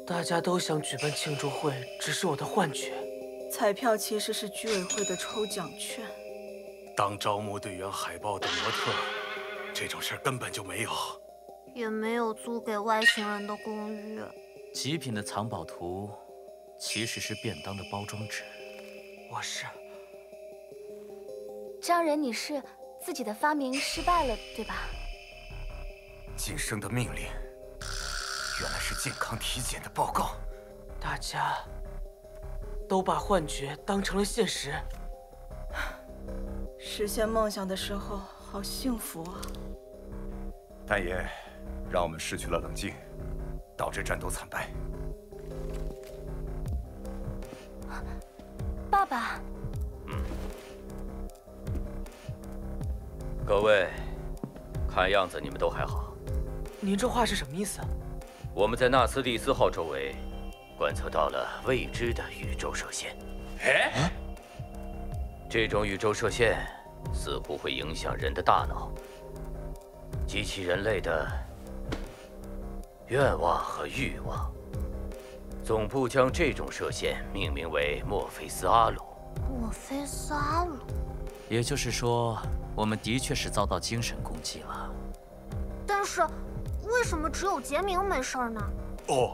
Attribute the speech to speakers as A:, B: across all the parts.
A: 大家都想举办庆祝会，只是我的幻觉。
B: 彩票其实是居委会的抽奖券。
C: 当招募队员海报的模特，这种事根本就没有。
D: 也没有租给外星人的公寓。
E: 极品的藏宝图，其实是便当的包装纸。
A: 我是。
F: 张仁，你是自己的发明失败了，对吧？
G: 晋升的命令，原来是健康体检的报告。
A: 大家都把幻觉当成了现实。
B: 实现梦想的时候，好幸福啊！
G: 但也让我们失去了冷静，导致战斗惨败。
F: 爸爸。
H: 各位，看样子你们都还好。
A: 您这话是什么意思？
H: 我们在纳斯蒂斯号周围观测到了未知的宇宙射线。
C: 哎，
H: 这种宇宙射线似乎会影响人的大脑，激起人类的愿望和欲望。总部将这种射线命名为墨菲斯阿鲁。
D: 墨菲斯阿鲁。
E: 也就是说，我们的确是遭到精神攻击了。
D: 但是，为什么只有杰明没事呢？
C: 哦，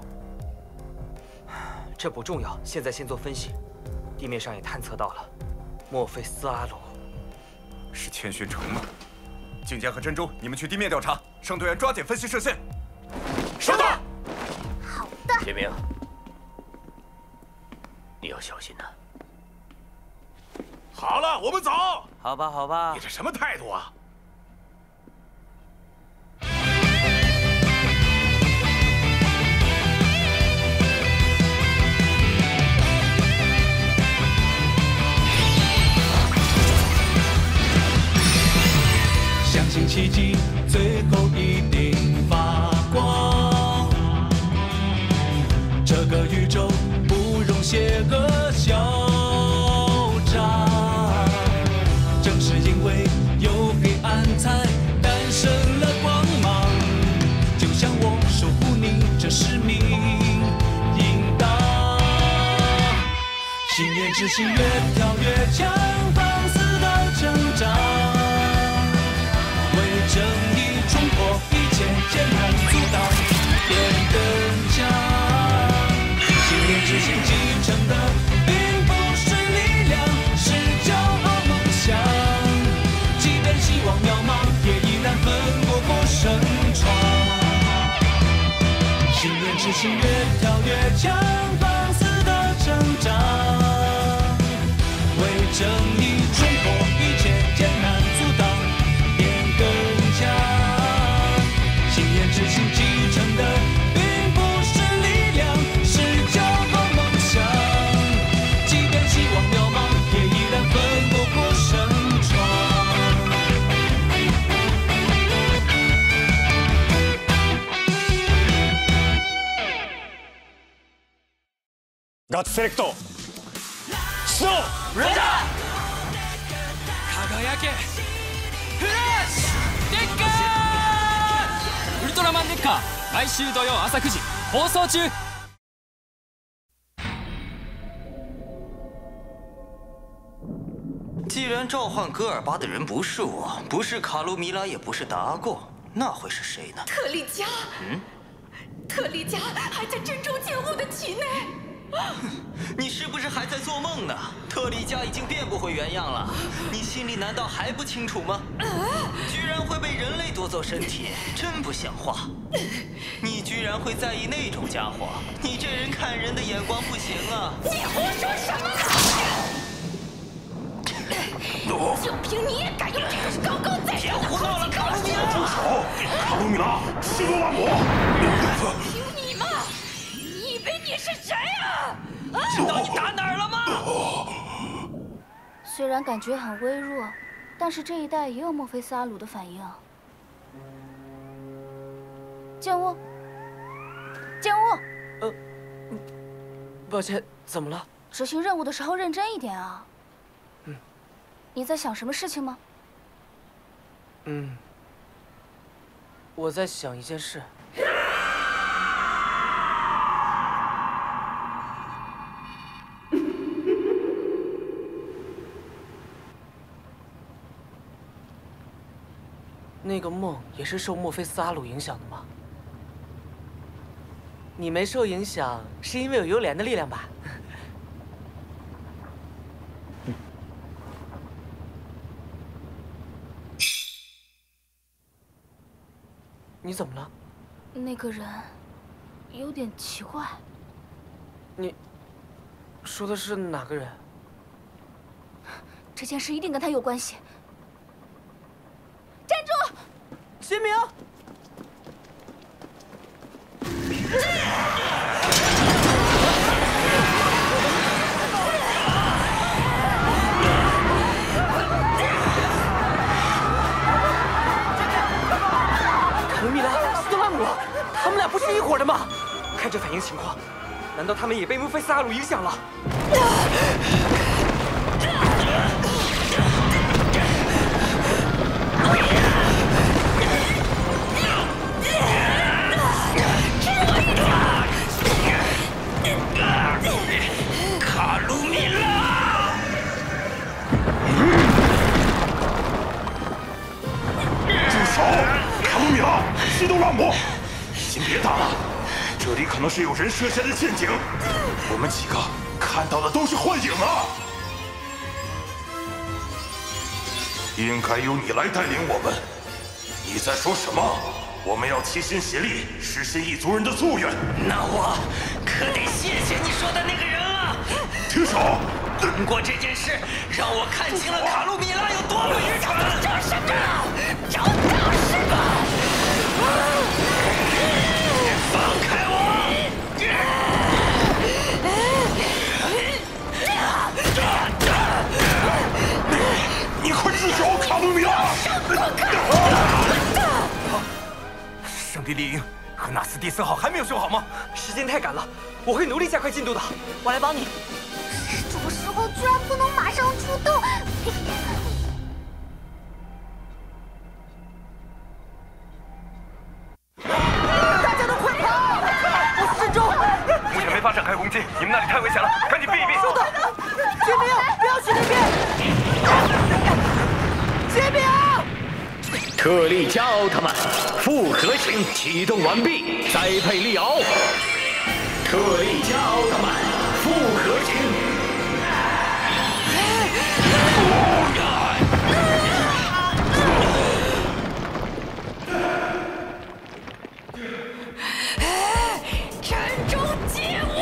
I: 这不重要，现在先做分析。地面上也探测到了，墨菲斯阿鲁
G: 是千寻城吗？静间和珍珠，你们去地面调查，剩队员抓紧分析射线。收到。
D: 好的。
H: 杰明，你要小心呐。
C: 好了，我们走。
E: 好吧，好吧。
C: 你这什么态度啊？
J: 相信奇迹最后一定发光。这个宇宙不容邪恶嚣张，正是因为有黑暗才诞生了光芒。就像我守护你这使命应当，信念之心越跳越强，放肆的挣扎。正义冲破一切艰难阻挡，变更强。信念之心继承的并不是力量，是骄傲梦想。即便希望渺茫，也依然奋过胜闯。信念之心越跳越强，放肆的挣扎，为正义冲破一切艰难阻挡。之心继承的并不是力量，是骄傲梦想。即便希望渺茫，也依然奋过胜闯。
C: ガッツセレクト出動。レーダー
K: 輝けフラッシュデッカーウルトラマンデッカー毎週土曜朝9時放送中。
L: 既然召唤戈尔巴的人不是我，不是卡卢米拉，也不是达过，那会是谁呢？
M: 特利迦。特利迦还在珍珠剑物的体内。
L: 你是不是还在做梦呢？特利迦已经变不回原样了，你心里难道还不清楚吗？居然会被人类夺走身体，真不像话！你居然会在意那种家伙，你这人看人的眼光不行啊！
M: 你胡说什么？就凭你也敢用这种高高在上的口气告诉我？
C: 住手！卡卢米拉，奚落万我！
M: 凭你吗？你以为你是谁啊？
L: 知道你打哪儿了吗？
F: 虽然感觉很微弱，但是这一带也有墨菲斯阿鲁的反应。剑屋，剑屋。
A: 抱歉，怎么了？
F: 执行任务的时候认真一点啊。你在想什么事情吗？
A: 我在想一件事。 那个梦也是受墨菲斯阿鲁影响的吗？你没受影响，是因为有幽莲的力量吧？你怎么了？
F: 那个人有点奇怪。
A: 你说的是哪个人？
F: 这件事一定跟他有关系。站住！
A: 秦明！卡卢米拉、斯特拉姆，他们俩不是一伙的吗？
I: 看这反应情况，难道他们也被墨菲斯阿鲁影响了？
J: 卡卢米拉！
C: 住手！卡卢米拉，西多拉姆，心别大了，这里可能是有人设下的陷阱，我们几个看到的都是幻影啊！应该由你来带领我们。你在说什么？我们要齐心协力，实现一族人的夙愿。
L: 那我可得谢谢你说的那个人了。
C: 停手！
L: 通过这件事，让我看清了卡路米拉有多么愚蠢。
M: 就是这，就是吧！
L: 放开我！
C: 你快住手，卡卢米拉！
G: 圣地利营和纳斯蒂斯号还没有修好吗？
I: 时间太赶了，我会努力加快进度的。
A: 我来帮你。
D: 这个时候居然不能马上出动！
A: 大家都快跑！我是镇中。
G: 目前没法展开攻击，你们那里太危险了，赶紧避一避。
A: 收到。秦明，不要去那边。秦明。
H: 特利迦奥特曼复合型启动完毕，栽培利奥。特利迦奥特曼复合型。
M: 沉重接物！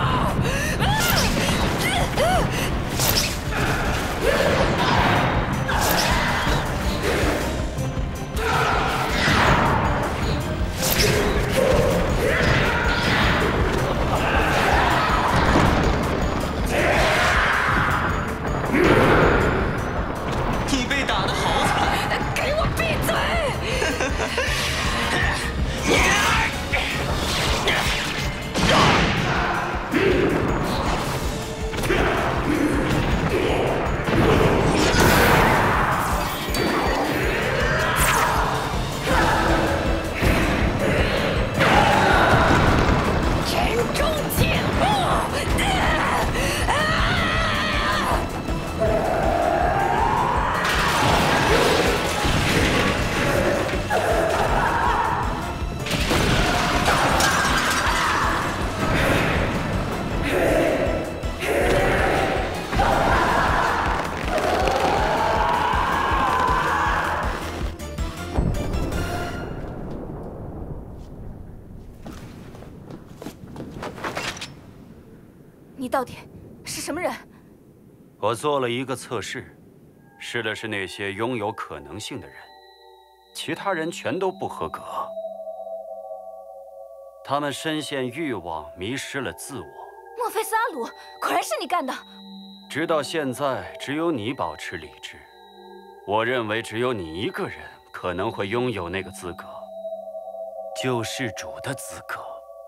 L: 你被打得好惨！
M: 给我闭嘴！沉重接物！
F: 你到底是什么人？
N: 我做了一个测试，试的是那些拥有可能性的人，其他人全都不合格。他们深陷欲望，迷失了自我。
F: 墨菲斯阿鲁，果然是你干的！
N: 直到现在，只有你保持理智。我认为只有你一个人可能会拥有那个资格，救世主的资格。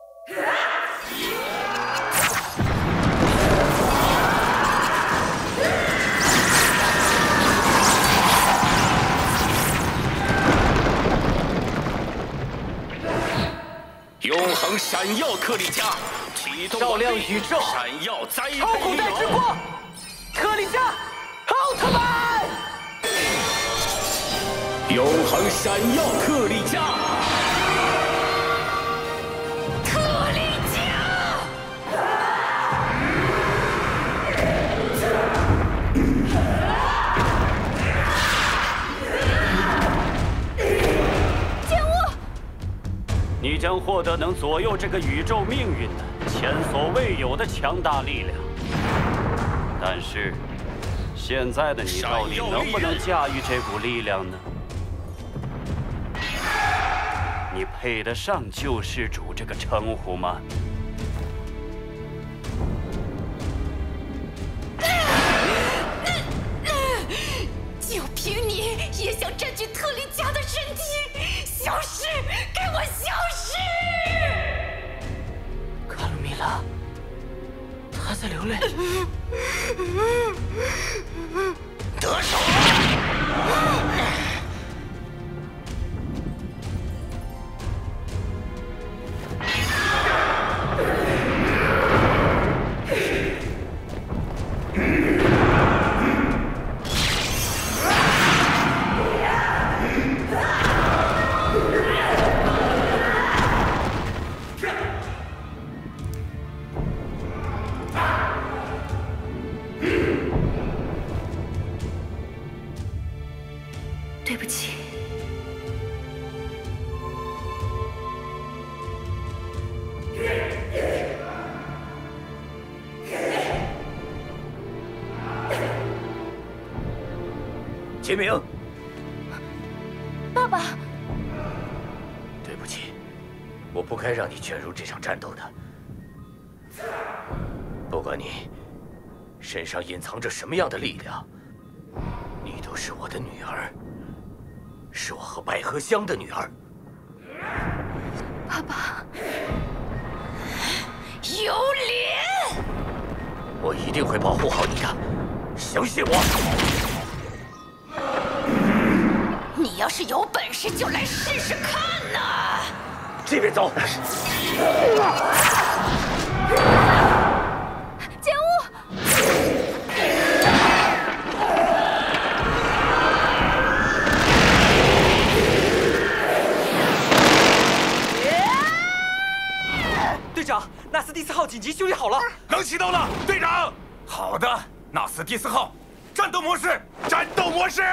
H: 永恒闪耀克里迦，启动
A: 照亮宇宙，
H: 闪耀栽培
A: 超古代之光，克里迦奥特曼！
H: 永恒闪耀特利迦！
M: 特利迦！
F: 剑巫，
N: 你将获得能左右这个宇宙命运的前所未有的强大力量。但是，现在的你到底能不能驾驭这股力量呢？你配得上救世主这个称呼吗？
M: 就凭你也想占据特利迦的身体？消失！给我消失！
A: 卡鲁米拉，他在流泪。
L: 得手了！
M: 对不起。
H: 秦明，
F: 爸爸，
H: 对不起，我不该让你卷入这场战斗的。不管你身上隐藏着什么样的力量，你都是我的女儿，是我和百合香的女儿。
F: 爸爸，
M: 有脸！
H: 我一定会保护好你的，相信我。
M: 你要是有本事，就来试试看呐！
H: 这边走。
F: 剑巫，
I: 队长，纳斯蒂斯号紧急修理好了，
G: 能启动了。队长，好的，纳斯蒂斯号，战斗模式，战斗模式。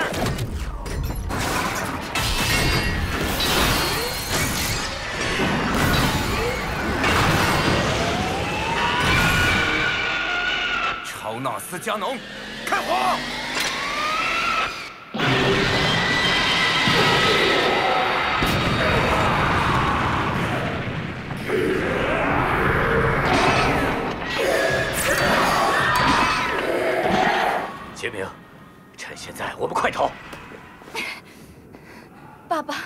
G: 超纳斯加农，开火！
H: 秦明，趁现在，我们快逃！
F: 爸爸，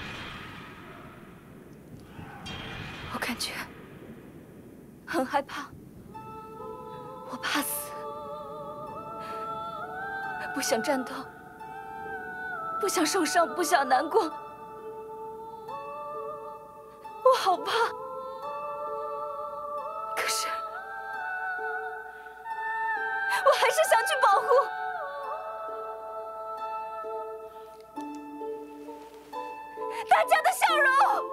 F: 我感觉很害怕，我怕死，不想战斗，不想受伤，不想难过，我好怕。可是，我还是想去保护。大家的笑容。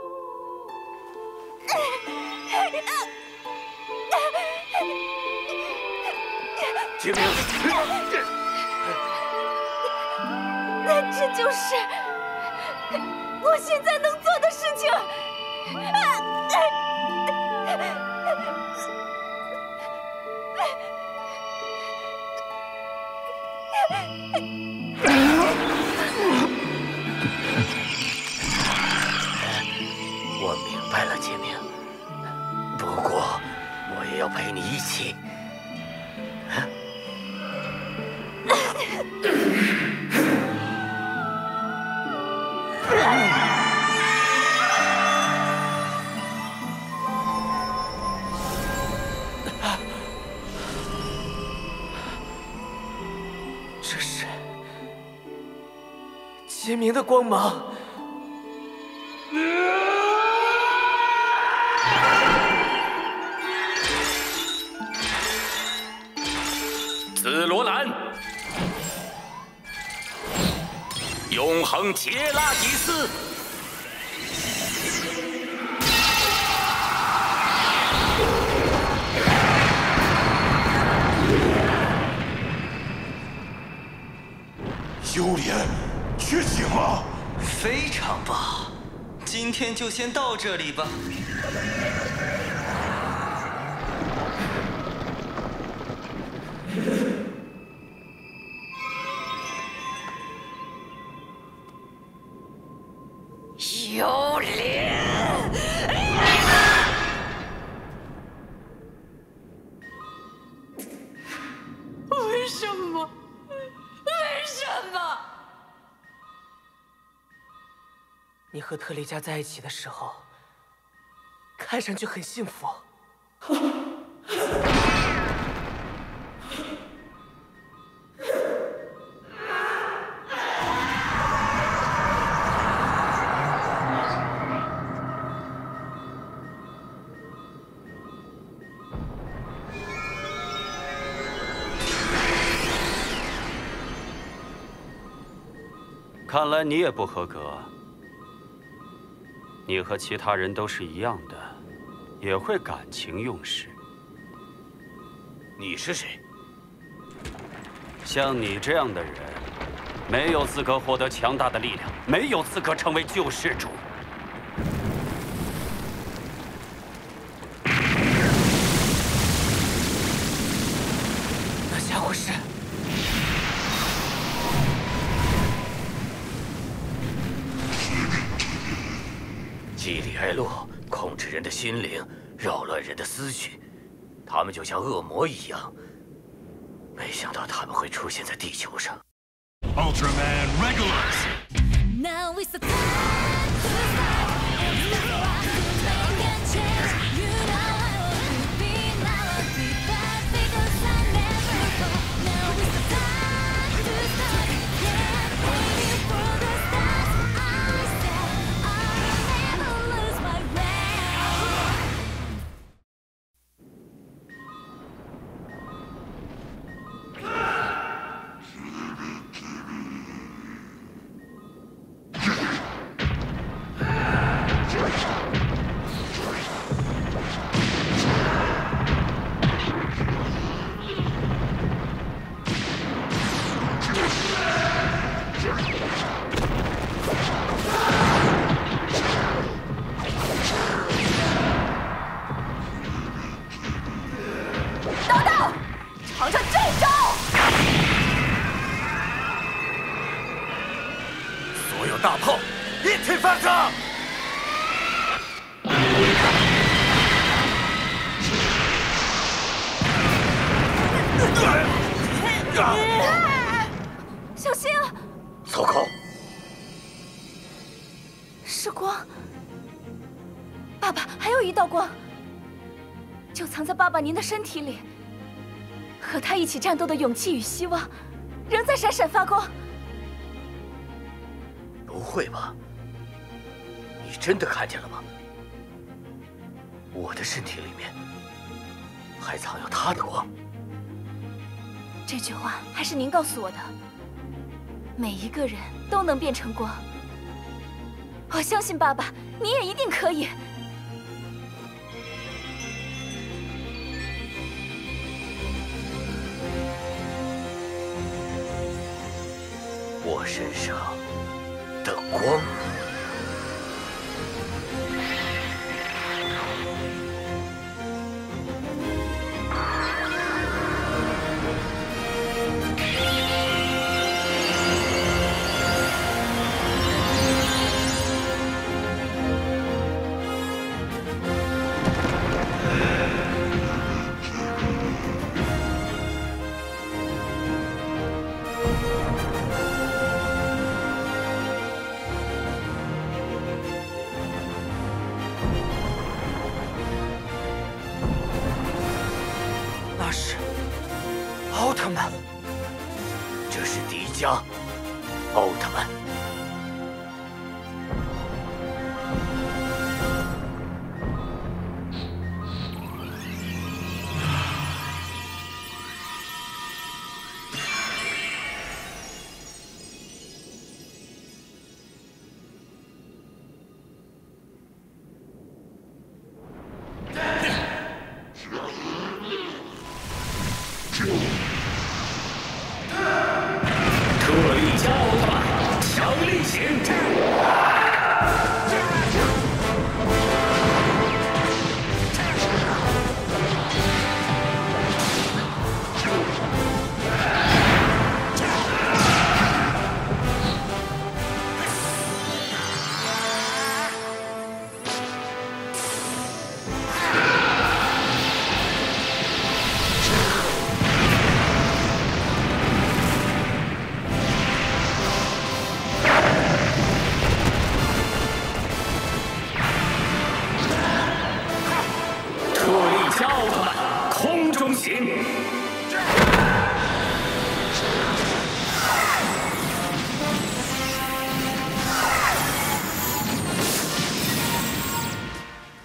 H: 秦明，
F: 那这就是我现在能做的事情。
H: 我明白了，秦明。不过，我也要陪你一起。
A: 这是杰明的光芒。
H: 紫罗兰，永永恒杰拉迪斯。
C: 幽莲，觉醒了！
L: 非常棒，今天就先到这里吧。
M: 幽莲，为什么？为什么？
A: 你和特丽迦在一起的时候，看上去很幸福。
N: 看来你也不合格。你和其他人都是一样的，也会感情用事。
H: 你是谁？
N: 像你这样的人，没有资格获得强大的力量，没有资格成为救世主。
A: 那家伙是？
H: 基里埃洛控制人的心灵，扰乱人的思绪，他们就像恶魔一样。没想到他们会出现在地球上。
C: Ultraman Regulus。
M: Now is the time to start. Make a change. You know I will be. Now I'll be back because I never go. Now is the time to start. Yeah, waiting for the stars. I said I'll never lose my way.
F: 等等，尝尝这招！
G: 所有大炮一起发射！
F: 小心！
H: 糟糕！
F: 是光。爸爸，还有一道光，就藏在爸爸您的身体里。和他一起战斗的勇气与希望，仍在闪闪发光。
H: 不会吧？你真的看见了吗？我的身体里面还藏有他的光。
F: 这句话还是您告诉我的。每一个人都能变成光。我相信爸爸，你也一定可以。
H: 我身上的光。
A: 那是奥特曼。
H: 这是迪迦，奥特曼。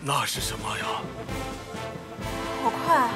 C: 那是什么呀？
B: 好快啊！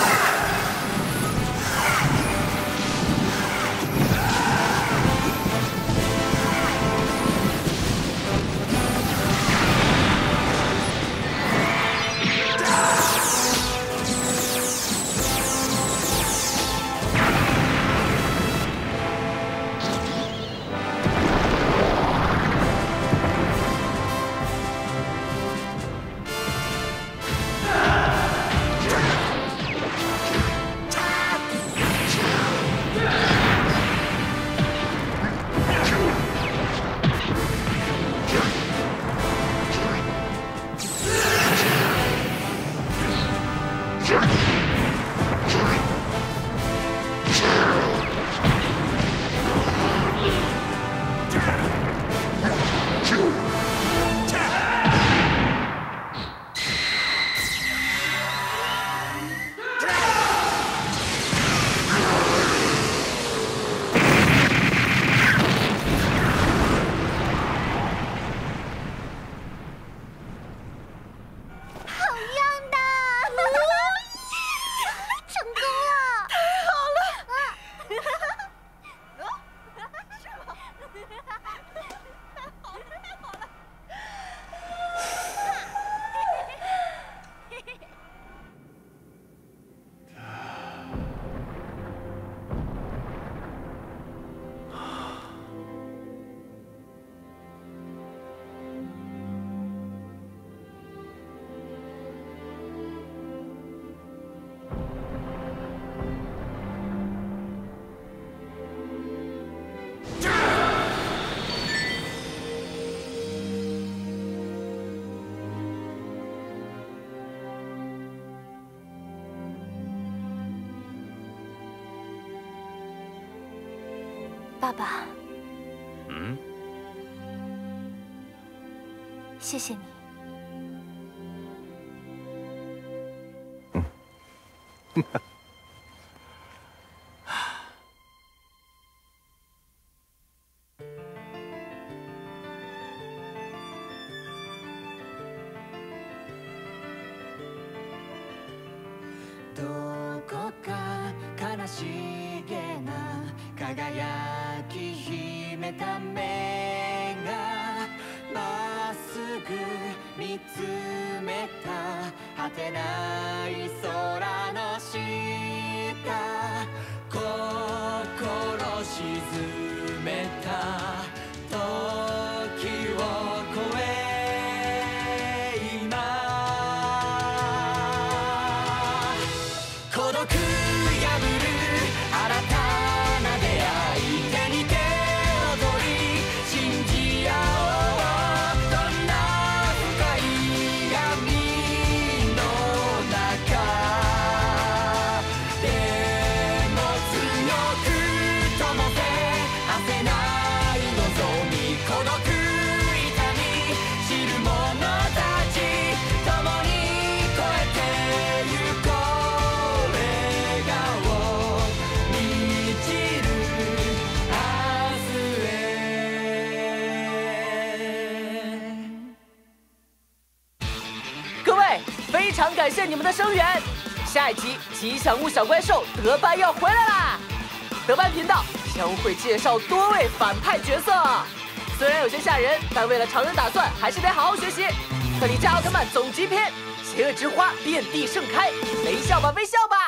F: 爸爸，谢谢你。
J: どこか悲しげな輝き秘めた目がまっすぐ見つめた果てない空の下心沈めた時を超え今孤独破る新たな出会い手に手を取り信じ合おうどんな深い闇の中でも強く灯せ馳せない望み孤独痛み知る者たち共に越えてゆこう笑顔満ちる明日へ。
A: 各位，非常感谢你们的声援。下一集吉祥物小怪兽德班要回来啦！德班频道将会介绍多位反派角色，虽然有些吓人，但为了常人打算，还是得好好学习。特利迦奥特曼总集篇，邪恶之花遍地盛开，微笑吧，微笑吧！